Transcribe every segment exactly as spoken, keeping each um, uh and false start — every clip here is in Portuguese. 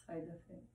Sai da frente.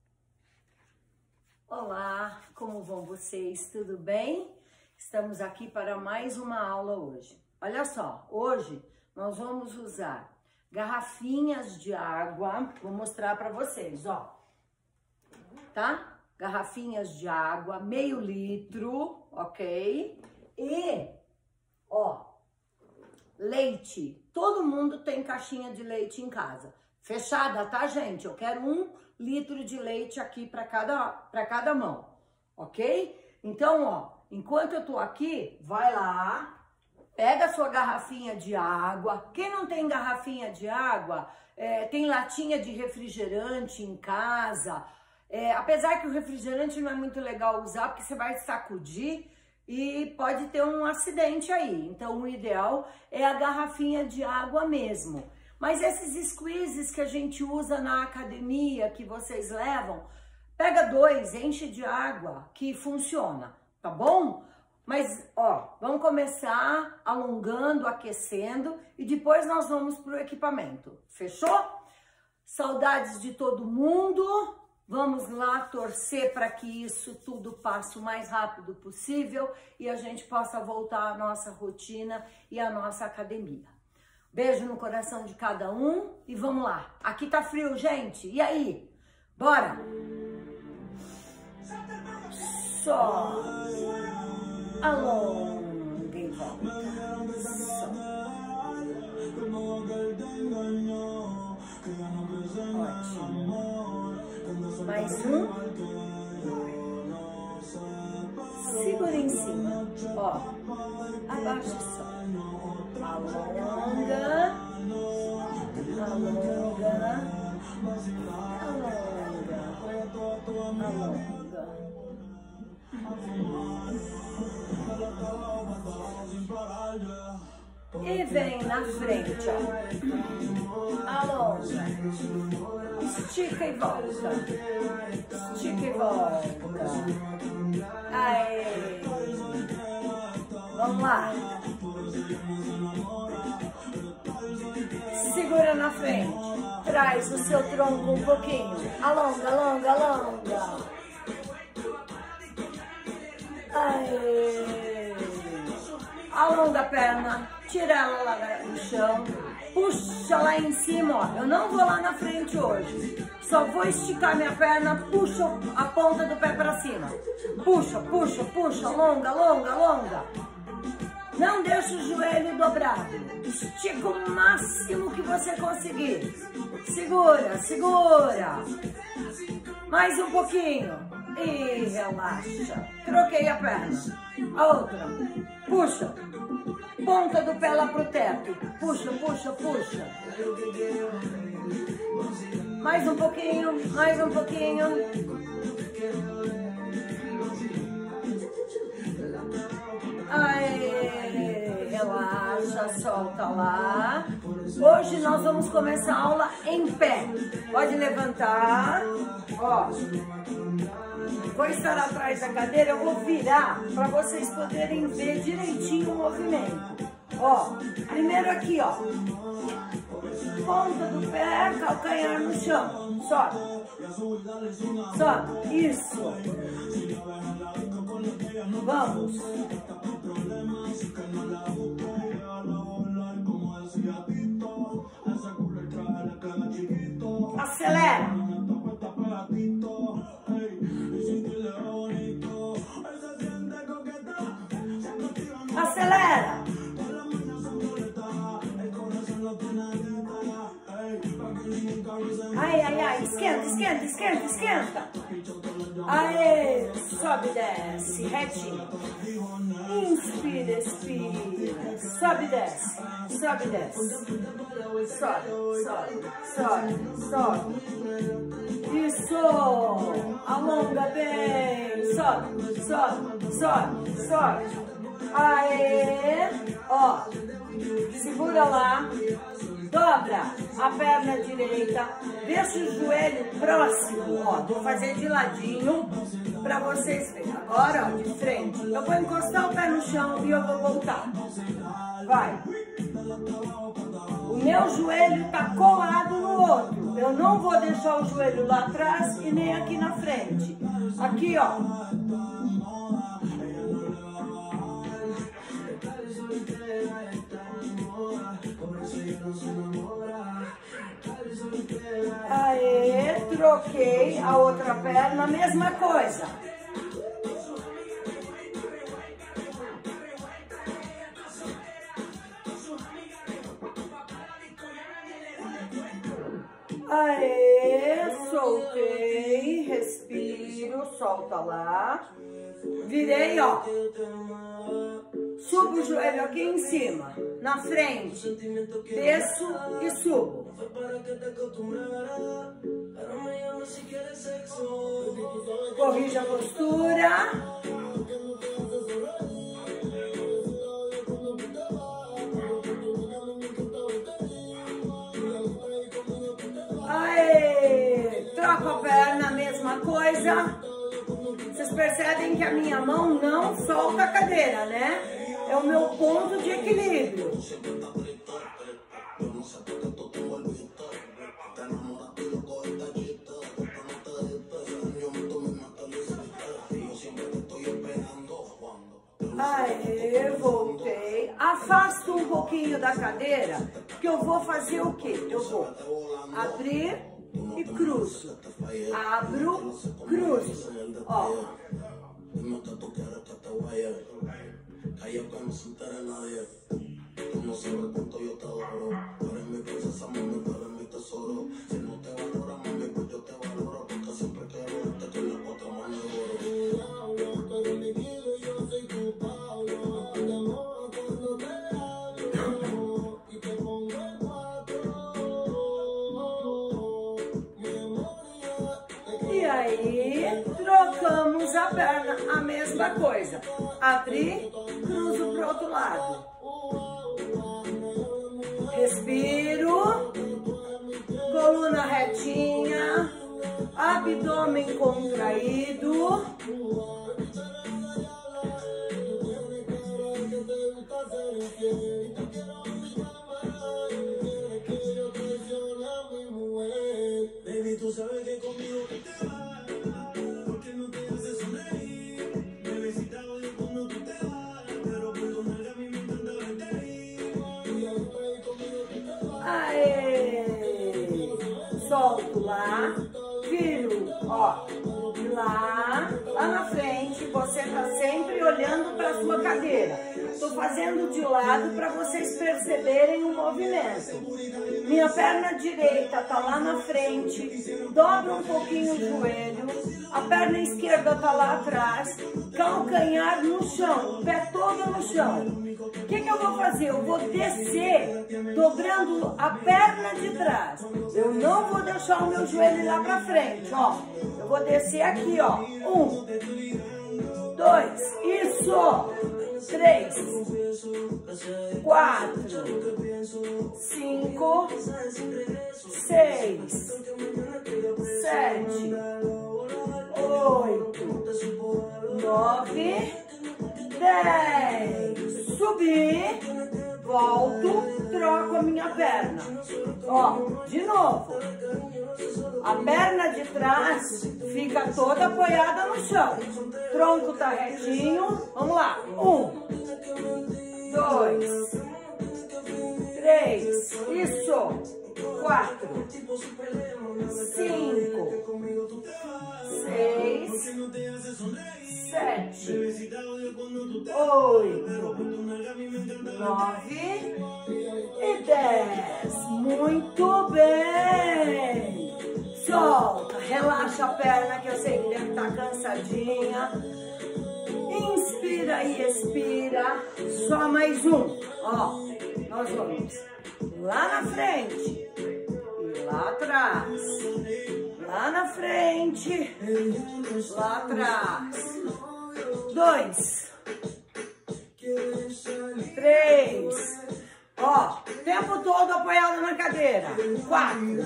Olá, como vão vocês? Tudo bem? Estamos aqui para mais uma aula hoje. Olha só, hoje nós vamos usar garrafinhas de água. Vou mostrar para vocês, ó. Tá? Garrafinhas de água, meio litro, ok? E, ó, leite. Todo mundo tem caixinha de leite em casa. Fechada, tá, gente? Eu quero um litro de leite aqui para cada, para cada mão, ok? Então, ó, enquanto eu tô aqui, vai lá, pega a sua garrafinha de água. Quem não tem garrafinha de água, é, tem latinha de refrigerante em casa. É, apesar que o refrigerante não é muito legal usar, porque você vai sacudir e pode ter um acidente aí. Então, o ideal é a garrafinha de água mesmo. Mas esses squeezes que a gente usa na academia, que vocês levam, pega dois, enche de água, que funciona, tá bom? Mas, ó, vamos começar alongando, aquecendo e depois nós vamos pro equipamento. Fechou? Saudades de todo mundo. Vamos lá torcer para que isso tudo passe o mais rápido possível e a gente possa voltar à nossa rotina e à nossa academia. Beijo no coração de cada um e vamos lá. Aqui tá frio, gente. E aí? Bora! Só alonga e volta. Só. Ótimo. Mais um. Segura em cima. Ó. Abaixa só. Alonga, alonga, alonga, alonga. E vem na frente, ó. Alonga. Estica e volta. Estica e volta. Aê. Vamos lá. Segura na frente, traz o seu tronco um pouquinho, alonga, alonga, alonga. Aê. Alonga a perna, tira ela lá do chão, puxa lá em cima, ó. Eu não vou lá na frente hoje, só vou esticar minha perna, puxa a ponta do pé para cima. Puxa, puxa, puxa, alonga, alonga, alonga. Não deixa o joelho dobrado. Estica o máximo que você conseguir. Segura, segura. Mais um pouquinho. E relaxa. Troquei a perna. A outra. Puxa. Ponta do pé lá pro teto. Puxa, puxa, puxa. Mais um pouquinho. Mais um pouquinho. Aê, relaxa, solta lá. Hoje nós vamos começar a aula em pé. Pode levantar. Ó, vou estar atrás da cadeira, eu vou virar para vocês poderem ver direitinho o movimento. Ó, primeiro aqui, ó. Ponta do pé, calcanhar no chão. Sobe. Sobe. Isso. Vamos. Acelera. Acelera. Ai, ai, ai, esquenta, esquenta, esquenta, esquenta. Aê, sobe, desce, retinho. Inspira, expira. Sobe, desce, sobe, desce. Sobe, sobe, sobe, sobe. Isso, alonga bem. Sobe, sobe, sobe, sobe. Aê, ó, segura lá. Dobra a perna direita, deixa o joelho próximo, ó, vou fazer de ladinho para vocês verem. Agora, ó, de frente, eu vou encostar o pé no chão e eu vou voltar. Vai. O meu joelho tá colado no outro, Eu não vou deixar o joelho lá atrás e nem aqui na frente. Aqui, ó. Aê, troquei a outra perna, mesma coisa. Aê, soltei, respiro, solta lá. Virei, ó. Subo o joelho aqui em cima, na frente, desço e subo. Corrija a postura. Aê! Troco a perna, mesma coisa. Vocês percebem que a minha mão não solta a cadeira, né? É o meu ponto de equilíbrio. Aê, voltei. Afasto um pouquinho da cadeira, que eu vou fazer o quê? Eu vou abrir e cruzo. Abro, cruzo. Ó. Calla que no se entere nadie. Tú no sabes cuánto yo te adoro. Tú eres mi princesa, mami, tú eres mi tesoro. Si no te valora, mami, pues yo te valoro. Porque siempre quiero verte con las cuatro manos de oro. Tú eres mi guido y yo soy tu Pablo. Te amo cuando te hablo y te pongo en cuatro. Mi amor, e aí, trocamos a perna, a mesma coisa. Abrir, cruzo pro outro lado. Respiro. Coluna retinha. Abdômen contraído. Baby, tú sabes que conmigo te vas, porque no te haces sonreír. Bebecita, odio cuando tú te vas, pero por tu nalga a mí me encanta verte ahí. Aê! Solto lá, viro, ó, lá, lá na frente. Você tá sempre olhando para sua cadeira. Tô fazendo de lado para vocês perceberem o movimento. Minha perna direita tá lá na frente, dobra um pouquinho o joelho, a perna esquerda tá lá atrás, calcanhar no chão, o pé todo no chão. O que que eu vou fazer? Eu vou descer, dobrando a perna de trás. Eu não vou deixar o meu joelho lá pra frente, ó. Eu vou descer aqui, ó. Um, dois, isso! Três, quatro, cinco, seis, sete, oito, nove, dez. Subi, volto, troco a minha perna. Ó, de novo. A perna de trás fica toda apoiada no chão. Tronco tá retinho. Vamos lá. Um, dois, três, isso. Quatro, cinco, seis, sete, oito, nove e dez. Muito bem. Solta, relaxa a perna, que eu sei que deve estar cansadinha. Inspira e expira. Só mais um. Ó, nós vamos lá na frente e lá atrás. Lá na frente, lá atrás. Dois, três. Ó, tempo todo apoiado na cadeira. Quatro,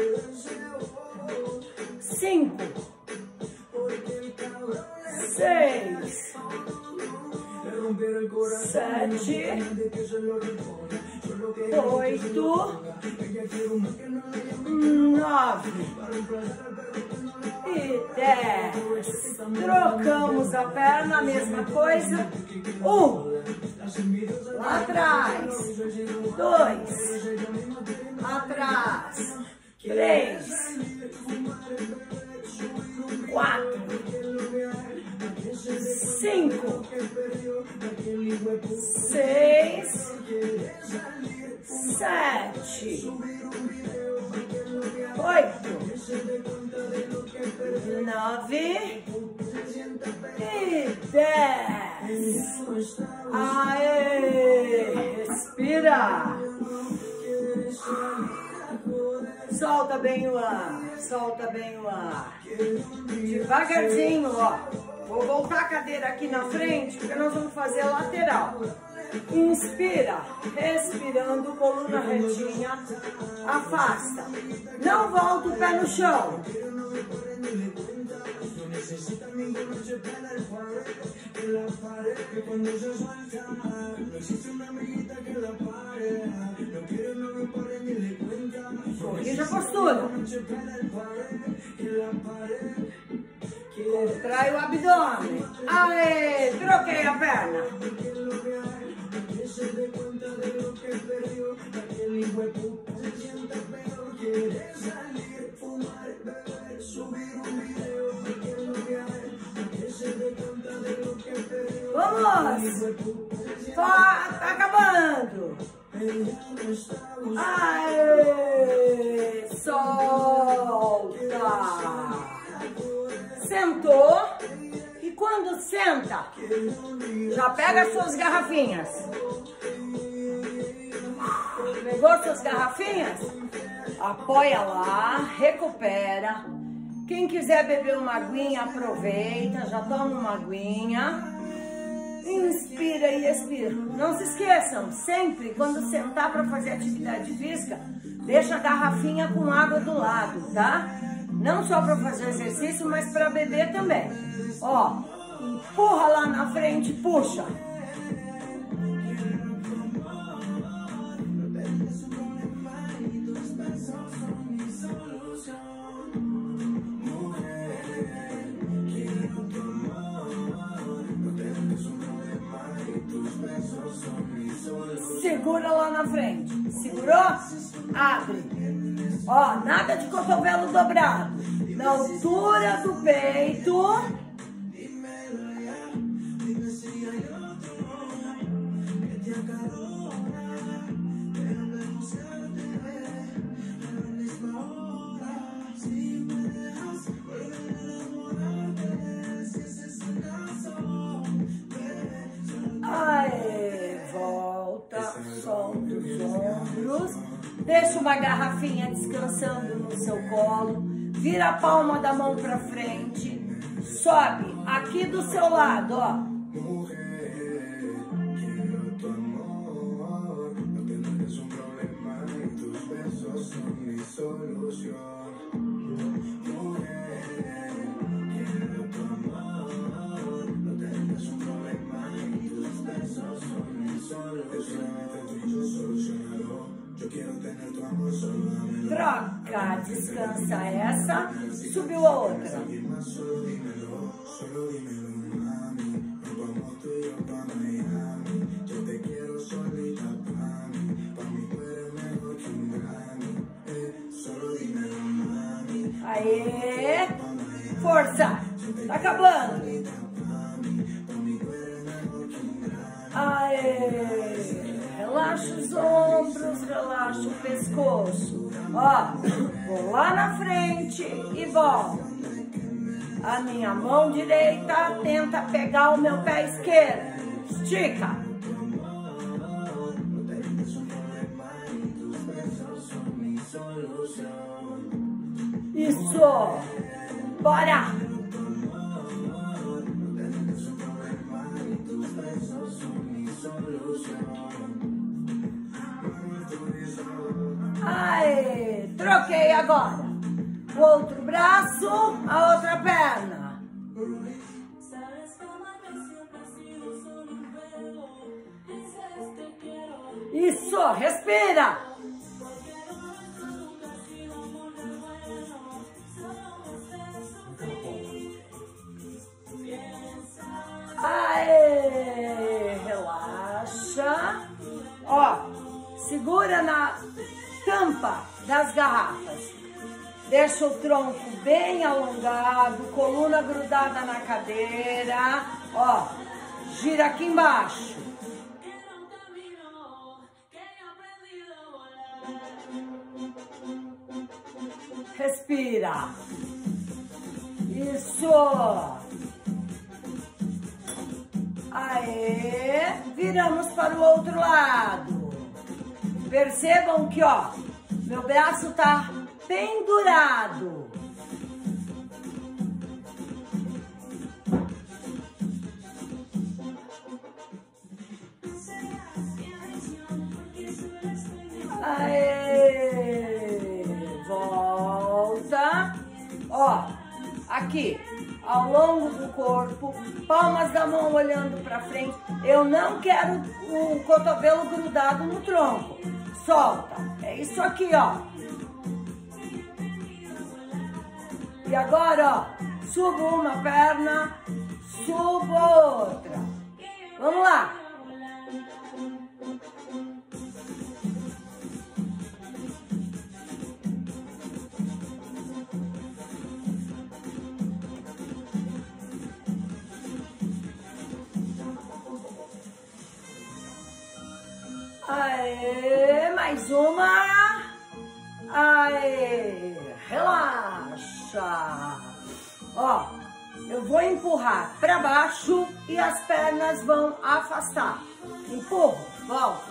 cinco, seis, sete, oito, nove. E dez. Trocamos a perna, a mesma coisa. Um. Lá atrás. Dois. Atrás. Três. Quatro. Cinco. Seis. Sete. Oito. Nove. E dez. Aê! Respira. Solta bem o ar. Solta bem o ar. Devagarzinho, ó. Vou voltar a cadeira aqui na frente, porque nós vamos fazer a lateral. Inspira, respirando, coluna retinha, afasta. Não volta o pé no chão. Corrija a postura. Contrai o abdômen. Aê, troquei a perna. Vamos! Tá acabando! Aê! Solta! Sentou. E quando senta, já pega as suas garrafinhas. Pegou suas garrafinhas? Apoia lá, recupera. Quem quiser beber uma aguinha, aproveita, já toma uma aguinha. Inspira e expira. Não se esqueçam, sempre quando sentar para fazer atividade física, deixa a garrafinha com água do lado, tá? Não só para fazer exercício, mas para beber também. Ó, empurra lá na frente, puxa. Segura lá na frente. Segurou? Abre. Ó, nada de cotovelo dobrado. Na altura do peito. Aê, volta, solta os ombros. Deixa uma garrafinha descansando no seu colo. Vira a palma da mão pra frente. Sobe aqui do seu lado, ó. Troca, descansa essa, subiu a outra. Aê, força, tá acabando. Aê. Relaxa os ombros, relaxa o pescoço. Ó, vou lá na frente e volto. A minha mão direita tenta pegar o meu pé esquerdo. Estica. Isso. Bora. Aê, troquei agora. O outro braço, a outra perna. Isso, respira. segura na tampa das garrafas. Deixa o tronco bem alongado, coluna grudada na cadeira, ó, gira aqui embaixo. Respira. Isso. Aê, viramos para o outro lado. Percebam que, ó, meu braço tá pendurado. Aê, volta. Ó, aqui, ao longo do corpo, palmas da mão olhando para frente. Eu não quero o cotovelo grudado no tronco. Solta. É isso aqui, ó. E agora, ó, subo uma perna, subo outra. Vamos lá. Aê, mais uma. Aê, relaxa. Ó, eu vou empurrar para baixo e as pernas vão afastar. Empurro, volto.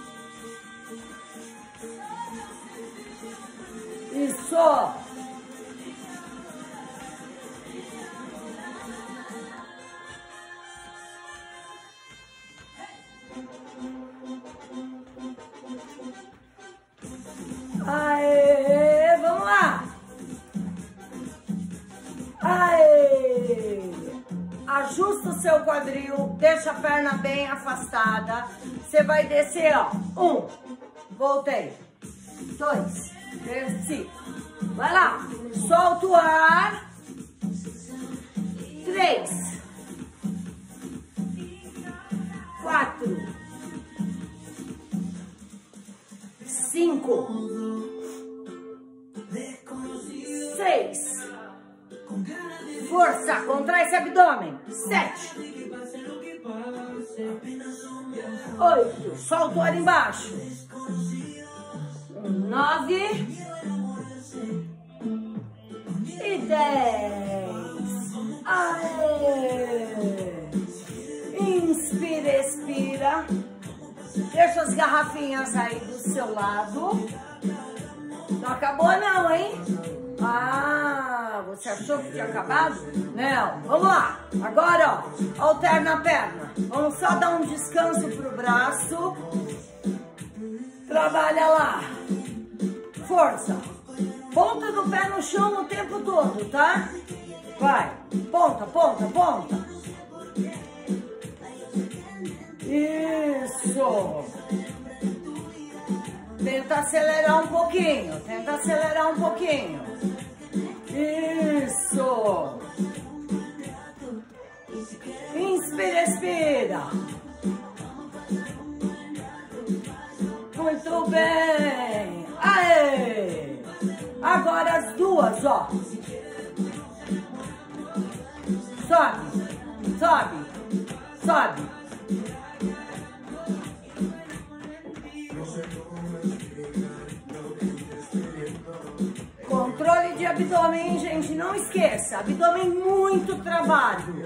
Isso. Aê, vamos lá. Aê. Ajusta o seu quadril, deixa a perna bem afastada. Você vai descer, ó. Um, voltei. Dois, desci. Vai lá, solta o ar. Três. Quatro. Cinco. Seis. Força, contrai esse abdômen. Sete. Oito. Solta o ar embaixo. Nove. E dez. Aê. Inspira, expira. Deixa as garrafinhas aí do seu lado. Não acabou não, hein? Ah, você achou que tinha acabado? Não, vamos lá. Agora, ó, alterna a perna. Vamos só dar um descanso pro braço. Trabalha lá. Força. Ponta do pé no chão o tempo todo, tá? Vai. Ponta, ponta, ponta. Isso. Tenta acelerar um pouquinho. Tenta acelerar um pouquinho. Isso. Inspira, expira. Muito bem. Aê. Agora as duas, ó. Sobe. Sobe. Sobe. Controle de abdômen, hein, gente? Não esqueça. Abdômen muito travado.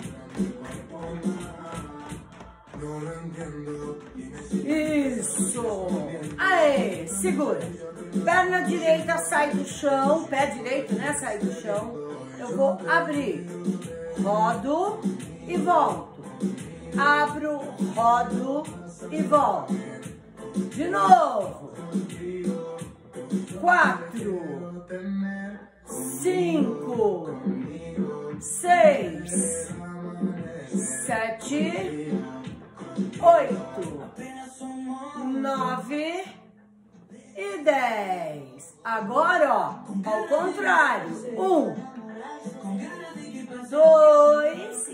Isso. Aê, segura. Perna direita sai do chão. Pé direito, né? Sai do chão. Eu vou abrir. Rodo e volto. Abro, rodo e volto. De novo. Quatro. Cinco. Seis. Sete. Oito. Nove. E dez. Agora, ó, ao contrário. Um. Dois.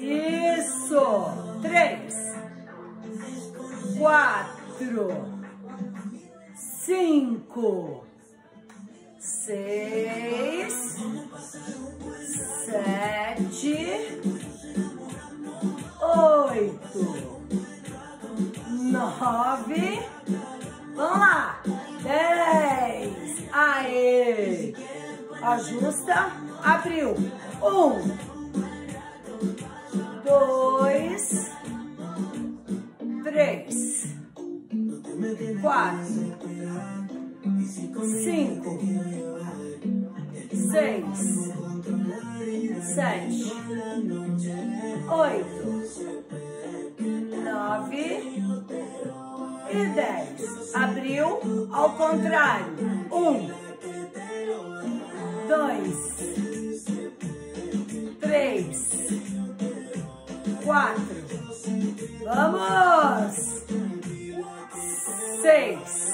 Isso. Três. Quatro. sete, oito, nove, vamos lá, dez, aê, ajusta, abriu, um, dois, três, quatro, cinco, seis, sete, oito, nove e dez. Abriu ao contrário. Um, dois, três, quatro, vamos, seis,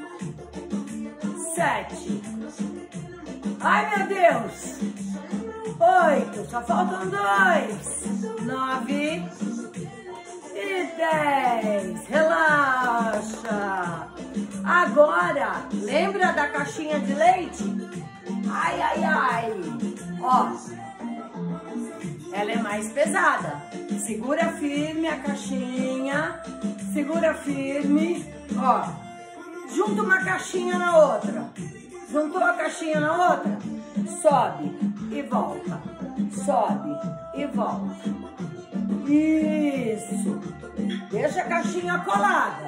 sete, ai meu Deus, oito, só faltam dois, nove e dez, relaxa. Agora, lembra da caixinha de leite? Ai, ai, ai, ó, ela é mais pesada, segura firme a caixinha, segura firme, ó, junta uma caixinha na outra, juntou a caixinha na outra, sobe e volta, sobe e volta, isso, deixa a caixinha colada.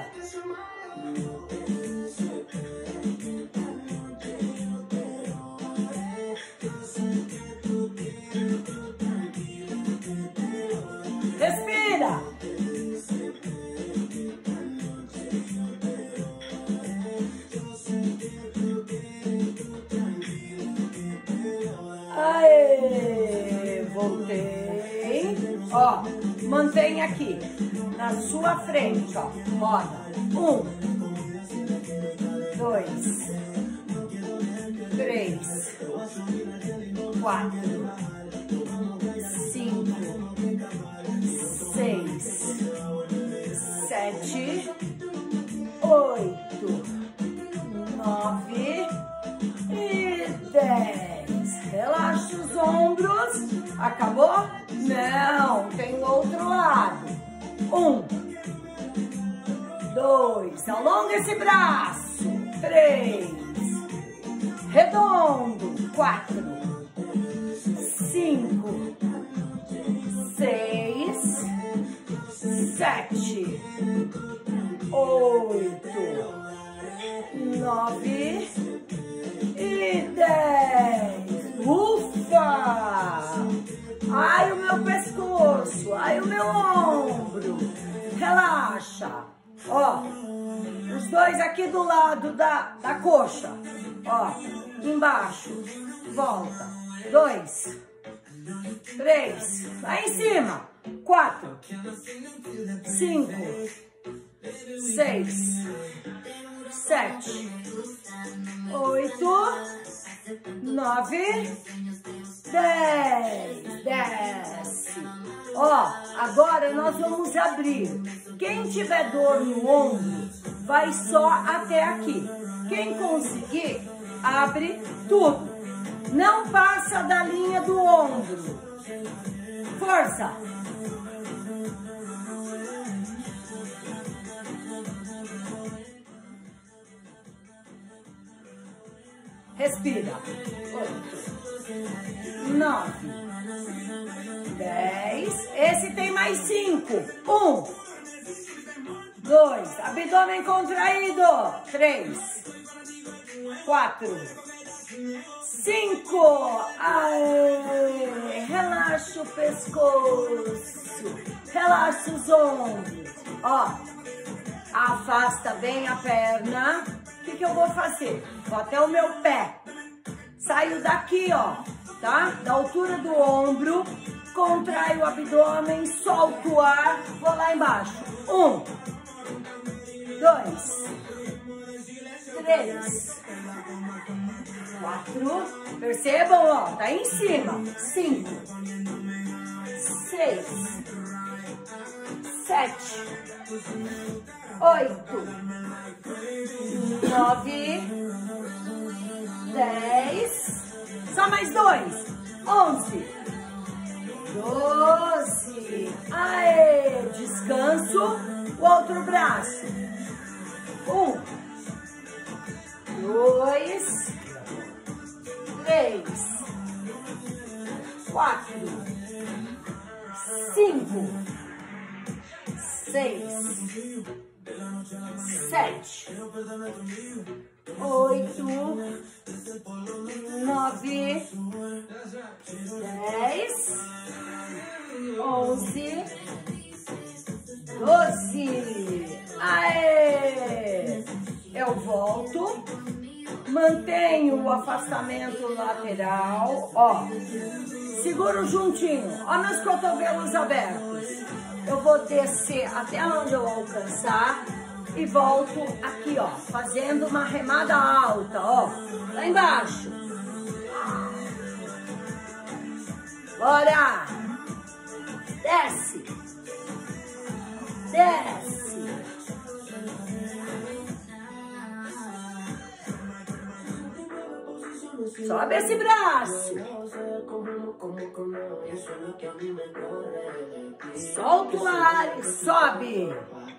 Respira. Aê, voltei. Ó, mantém aqui na sua frente, ó. Roda. Um, dois, três, quatro, cinco, seis, sete, oito, nove e dez. Relaxa os ombros. Acabou? Não, tem o outro lado. Um, dois, alonga esse braço. Três, redondo. Quatro, cinco, seis, sete, oito, nove e dez. Ufa! Ai, o meu pescoço, ai, o meu ombro. Relaxa. Ó, os dois aqui do lado da, da coxa. Ó, embaixo. Volta. Dois. Três. Lá em cima. Quatro. Cinco. Seis. Sete. Oito. Nove. Dez. Desce. Ó, agora nós vamos abrir. Quem tiver dor no ombro, vai só até aqui. Quem conseguir, abre tudo. Não passa da linha do ombro. Força! Respira. Oito, nove, dez. Esse tem mais cinco. Um, dois. Abdômen contraído. Três, quatro, cinco. Aê. Relaxa o pescoço. Relaxa os ombros. Ó, afasta bem a perna. O que que eu vou fazer? Vou até o meu pé. Saio daqui, ó, tá? Da altura do ombro. Contrai o abdômen, solto o ar. Vou lá embaixo. Um, dois, três, quatro. Percebam, ó, tá em cima. Cinco, seis, sete, oito, nove, dez, só mais dois, onze, doze. Aê! Descanso. O outro braço. Um. Dois. Três. Quatro. Cinco. Seis. Sete. Oito. Nove. Dez. Onze. Doze. Aê! Eu volto. Mantenho o afastamento lateral. Ó. Seguro juntinho. Ó, meus cotovelos abertos. Eu vou descer até onde eu alcançar e volto aqui, ó, fazendo uma remada alta, ó, lá embaixo. Bora! Desce! Desce! Sobe esse braço! Solta o ar e sobe!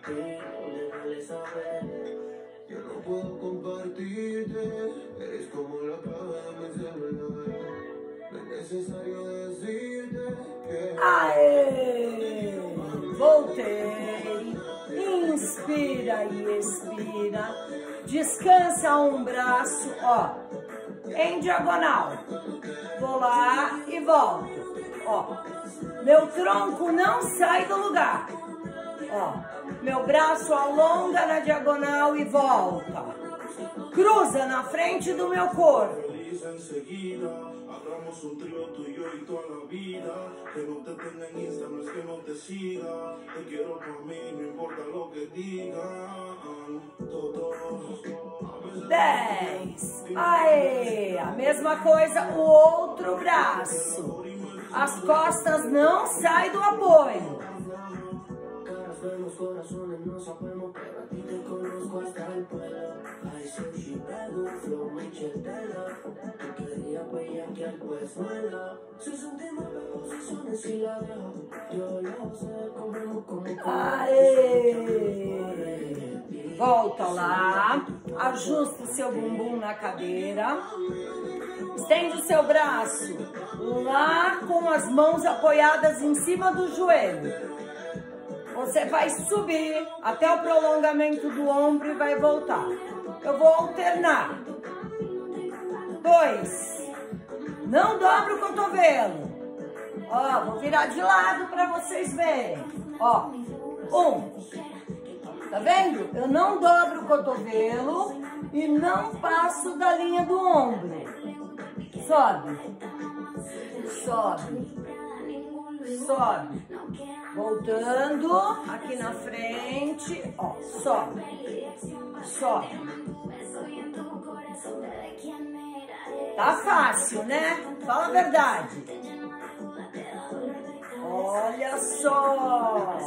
Aê! Voltei! Inspira e expira. Descansa um braço, ó, em diagonal. Vou lá e volto. Ó, meu tronco não sai do lugar. Ó, meu braço alonga na diagonal e volta. Cruza na frente do meu corpo. Dez. Aê! A mesma coisa, o outro braço. As costas não saem do apoio. Aê! Volta lá, ajusta o seu bumbum na cadeira, estende o seu braço lá com as mãos apoiadas em cima do joelho. Você vai subir até o prolongamento do ombro e vai voltar. Eu vou alternar. Dois. Não dobra o cotovelo. Ó, vou virar de lado para vocês verem. Ó, um. Tá vendo? Eu não dobro o cotovelo e não passo da linha do ombro. Sobe. Sobe. Sobe. Voltando aqui na frente. Ó, sobe. Sobe. Tá fácil, né? Fala a verdade. Olha só.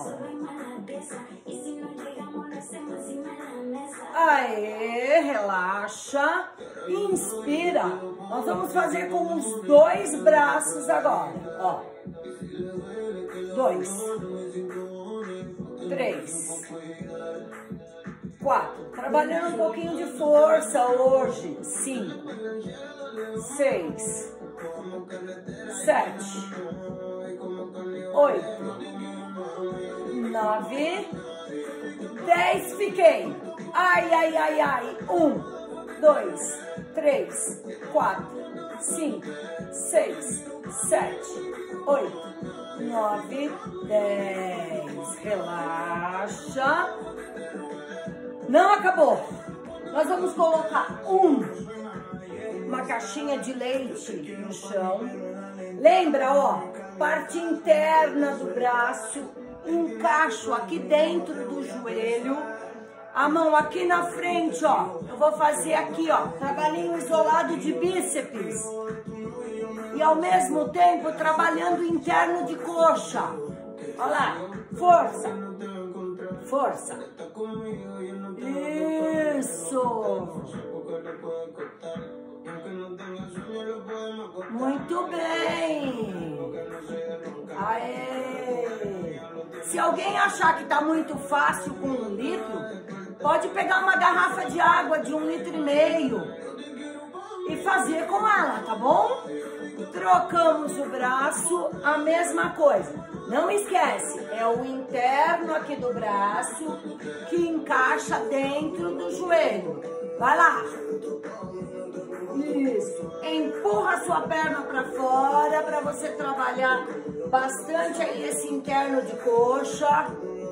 Aê, relaxa, inspira. Nós vamos fazer com os dois braços agora, ó. Dois, três, quatro. Trabalhando um pouquinho de força hoje. Cinco, seis, sete, oito, nove, dez. Fiquei. Ai, ai, ai, ai. Um, dois, três, quatro, cinco, seis, sete, oito, nove, dez. Relaxa. Não acabou. Nós vamos colocar um, uma caixinha de leite no chão. Lembra, ó, parte interna do braço, encaixo aqui dentro do joelho. A mão aqui na frente, ó. Eu vou fazer aqui, ó, trabalhinho isolado de bíceps. E ao mesmo tempo trabalhando interno de coxa. Olha lá, força. Força. Isso. Muito bem. Aê. Se alguém achar que tá muito fácil com um litro, pode pegar uma garrafa de água de um litro e meio e fazer com ela, tá bom? Trocamos o braço, a mesma coisa. Não esquece, é o interno aqui do braço que encaixa dentro do joelho. Vai lá. Isso. Empurra a sua perna para fora para você trabalhar bastante aí esse interno de coxa.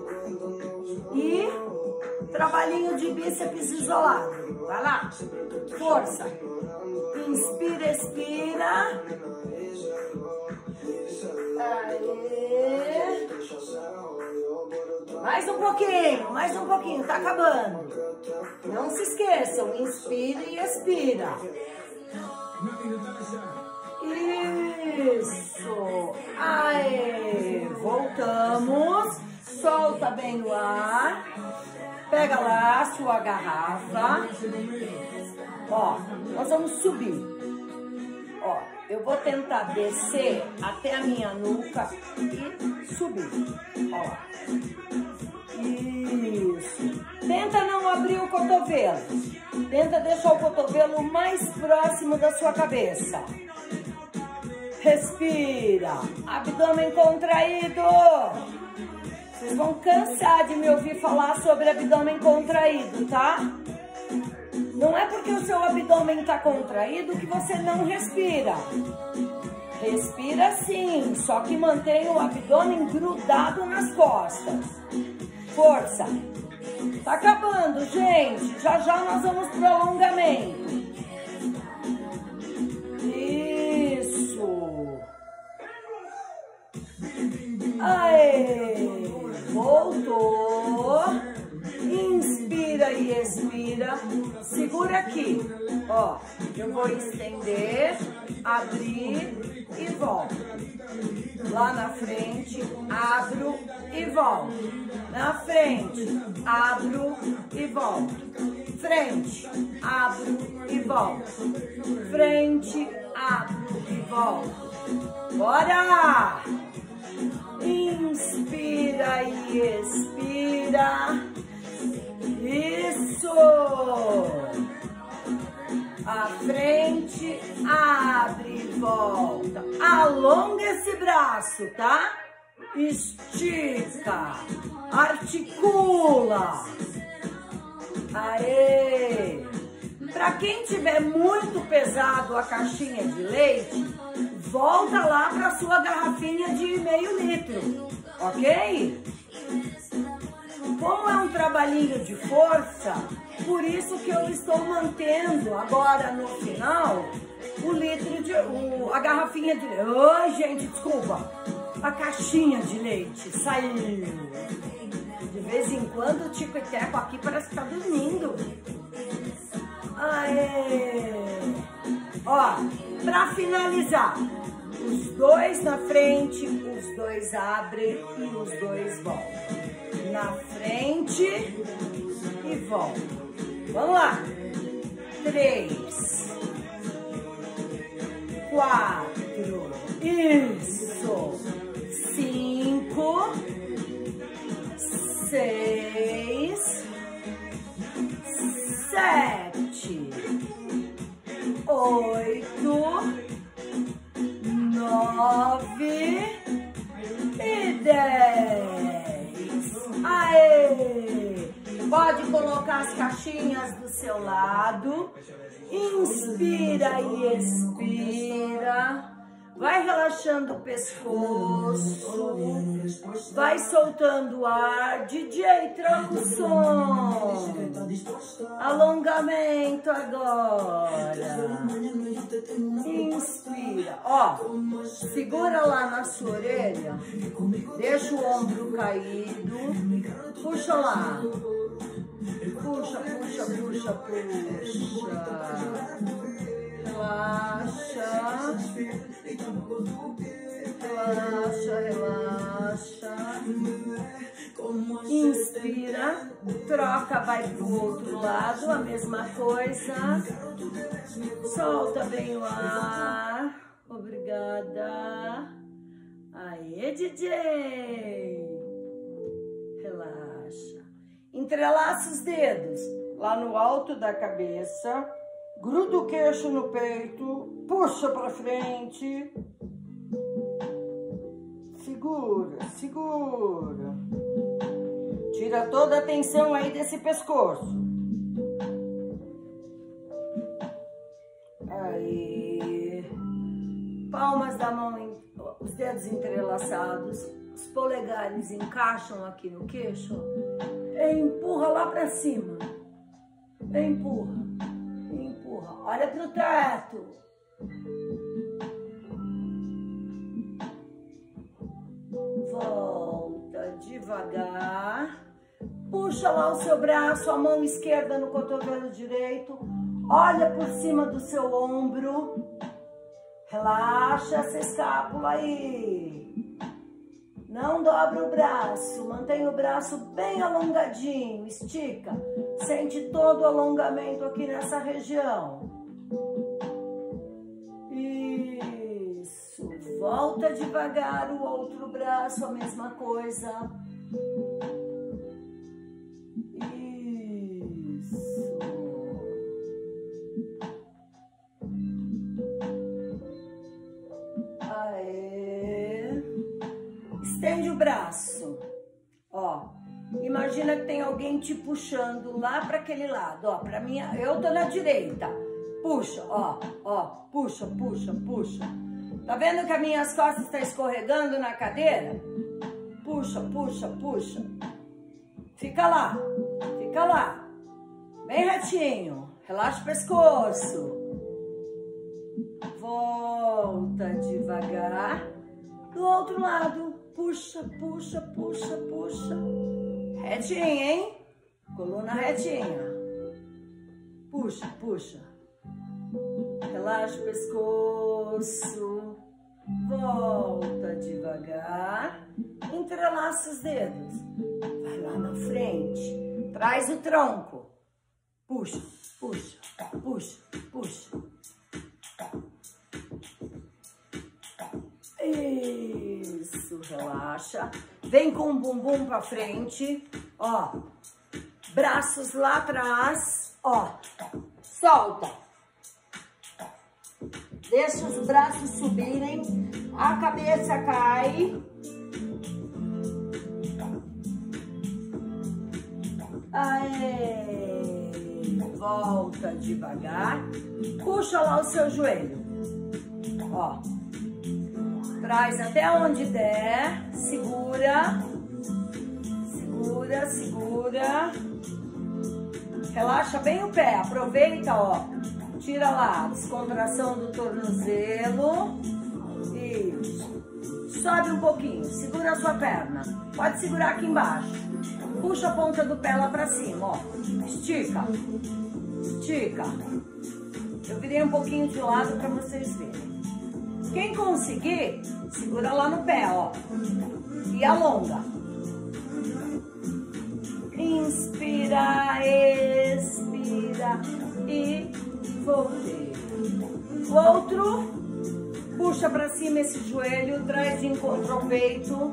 E trabalhinho de bíceps isolado. Vai lá. Força. Inspira, expira. Aê. Mais um pouquinho, mais um pouquinho, tá acabando. Não se esqueçam, inspira e expira. Isso. Aê. Voltamos. Solta bem no ar. Pega lá a sua garrafa. Ó, nós vamos subir. Ó, eu vou tentar descer até a minha nuca e subir. Ó. Isso. Tenta não abrir o cotovelo. Tenta deixar o cotovelo mais próximo da sua cabeça. Respira. Abdômen contraído. Vocês vão cansar de me ouvir falar sobre abdômen contraído, tá? Não é porque o seu abdômen está contraído que você não respira. Respira sim, só que mantenha o abdômen grudado nas costas. Força. Tá acabando, gente. Já já nós vamos pro alongamento. Isso. Aê. Voltou. Inspira e expira. Segura aqui. Ó, eu vou estender, abrir e volto. Lá na frente, abro e volto. Na frente, abro e volto. Frente, abro e volto. Frente, abro e volto. Bora! Inspira e expira. Isso! A frente, abre e volta. Alonga esse braço, tá? Estica, articula. Aê! Para quem tiver muito pesado a caixinha de leite, volta lá para sua garrafinha de meio litro, ok? Como é um trabalhinho de força, por isso que eu estou mantendo agora no final o litro de, o, a garrafinha de leite. Ai, gente, desculpa. A caixinha de leite saiu. De vez em quando o Tico e Teco aqui parece que tá dormindo. Aê! Ó, pra finalizar, os dois na frente, os dois abrem e os dois voltam. Na frente e volta. Vamos lá. Três. Quatro. Isso. Cinco. Seis. Sete. Oito. Nove. E dez. Aê! Pode colocar as caixinhas do seu lado. Inspira e expira. Vai relaxando o pescoço. Vai soltando o ar. D J, troca o som. Alongamento agora. Inspira. Ó, segura lá na sua orelha. Deixa o ombro caído. Puxa lá. Puxa, puxa, puxa, puxa. Relaxa. Relaxa, relaxa. Inspira, troca, vai pro outro lado, a mesma coisa. Solta bem o ar. Obrigada. Aê, D J. Relaxa. Entrelaça os dedos lá no alto da cabeça. Gruda o queixo no peito. Puxa pra frente. Segura, segura. Tira toda a tensão aí desse pescoço. Aí. Palmas da mão, os dedos entrelaçados. Os polegares encaixam aqui no queixo. Empurra lá pra cima. Empurra. Empurra. Olha pro teto. Volta devagar. Puxa lá o seu braço, a mão esquerda no cotovelo direito. Olha por cima do seu ombro. Relaxa essa escápula aí. Não dobra o braço. Mantém o braço bem alongadinho. Estica. Sente todo o alongamento aqui nessa região. Isso. Volta devagar o outro braço, a mesma coisa. Estende o braço, ó, imagina que tem alguém te puxando lá para aquele lado, ó, para mim, eu tô na direita, puxa, ó, ó, puxa, puxa, puxa, tá vendo que as minhas costas estão escorregando na cadeira? Puxa, puxa, puxa, fica lá, fica lá, bem retinho, relaxa o pescoço, volta devagar, do outro lado. Puxa, puxa, puxa, puxa. Retinha, hein? Coluna retinha. Puxa, puxa. Relaxa o pescoço. Volta devagar. Entrelaça os dedos. Vai lá na frente. Traz o tronco. Puxa, puxa, puxa, puxa. Isso, relaxa. Vem com o bumbum pra frente, ó. Braços lá atrás, ó. Solta. Deixa os braços subirem. A cabeça cai. Aê. Volta devagar. Puxa lá o seu joelho. Ó. Traz até onde der, segura, segura, segura, relaxa bem o pé, aproveita, ó, tira lá a descontração do tornozelo, isso, sobe um pouquinho, segura a sua perna, pode segurar aqui embaixo, puxa a ponta do pé lá pra cima, ó, estica, estica, eu virei um pouquinho de lado pra vocês verem. Quem conseguir, segura lá no pé, ó. E alonga. Inspira, expira e voltei. O outro, puxa pra cima esse joelho, traz de encontro ao peito.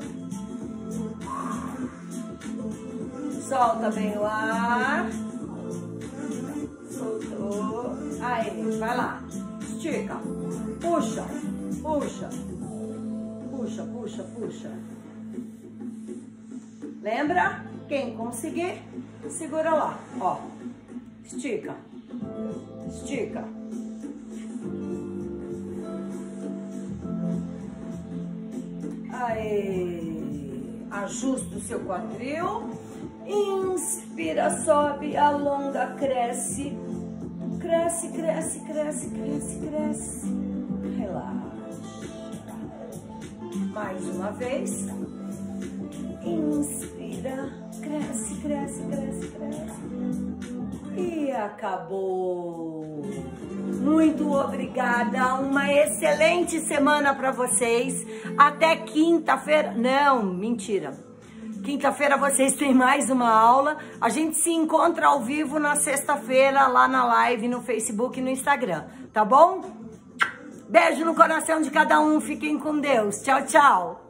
Solta bem o ar. Soltou. Aí, vai lá. Estica. Puxa. Puxa, puxa, puxa, puxa. Lembra? Quem conseguir, segura lá, ó. Estica, estica. Aí, ajusta o seu quadril. Inspira, sobe, alonga, cresce. Cresce, cresce, cresce, cresce, cresce. Relaxa. Mais uma vez. Inspira, cresce, cresce, cresce, cresce. E acabou. Muito obrigada. Uma excelente semana para vocês. Até quinta-feira. Não, mentira. Quinta-feira vocês têm mais uma aula. A gente se encontra ao vivo na sexta-feira lá na live no Facebook e no Instagram, tá bom? Beijo no coração de cada um. Fiquem com Deus. Tchau, tchau.